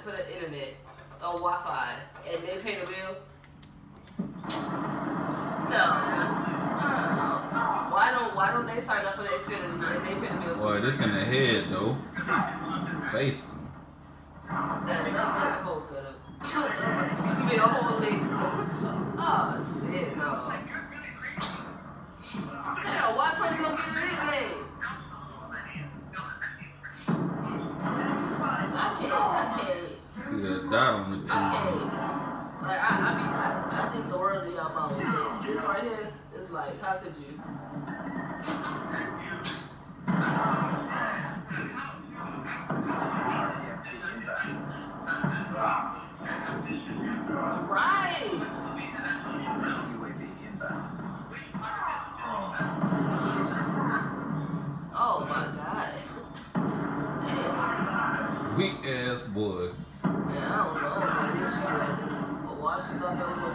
for the internet or Wi-Fi, and they pay the bill. No. Why don't they sign up for the Xfinity and they pay the bill? Boy, this in the head though. Face them. That's not a whole setup. You be a whole league. Oh shit, no. Hell, why Tony don't get anything? I can't. See that dot on the I can't. Like, I think the world of y'all about this right here is like, how could you? Right. Oh my God. Damn. weak ass boy. Yeah, I don't know. But why she thought that was